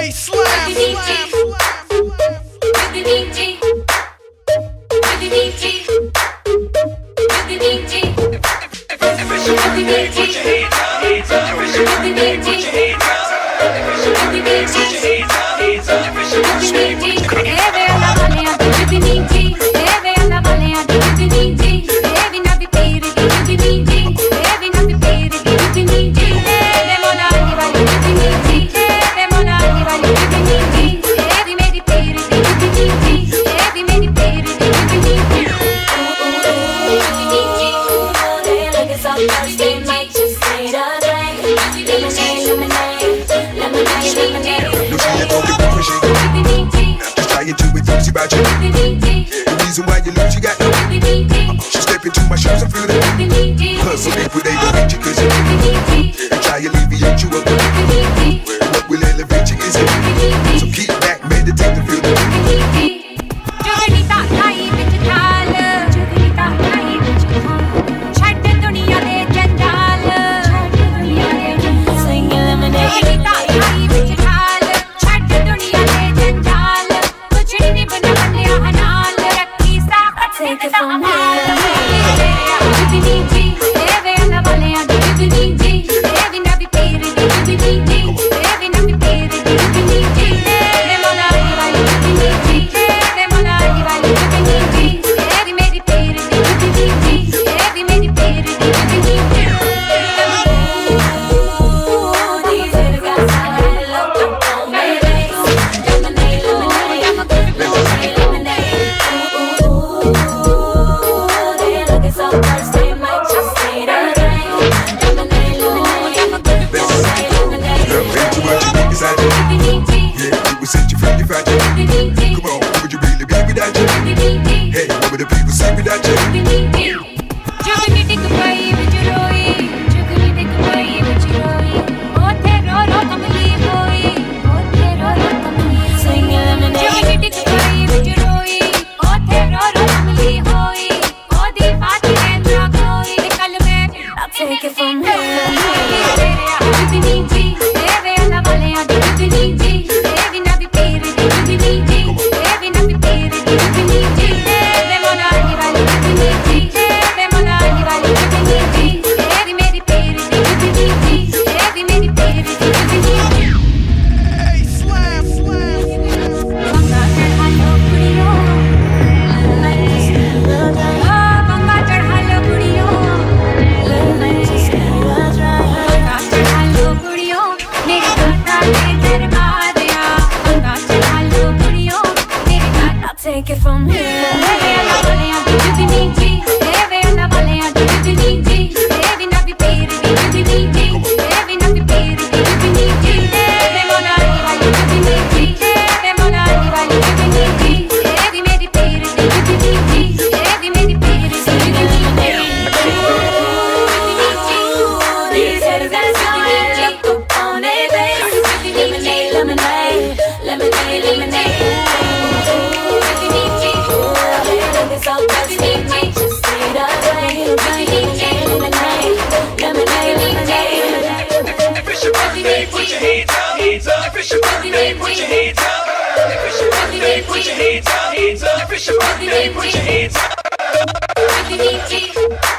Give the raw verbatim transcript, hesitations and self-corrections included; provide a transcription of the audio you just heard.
Hey, slam, slam, the reason why you lose, you got no. She step into my shoes and feel it. Plus some people they don't hate you cause you and try to alleviate you up. What will elevate you is it. So keep back, meditate and feel it. Take it from here. Take it from here. Take it from here. Lemonade, lemonade, lemonade. Put your hands up, hands up. If it's your birthday, put your hands up. If it's your birthday, put your hands up, hands up. If it's your birthday, put your hands up.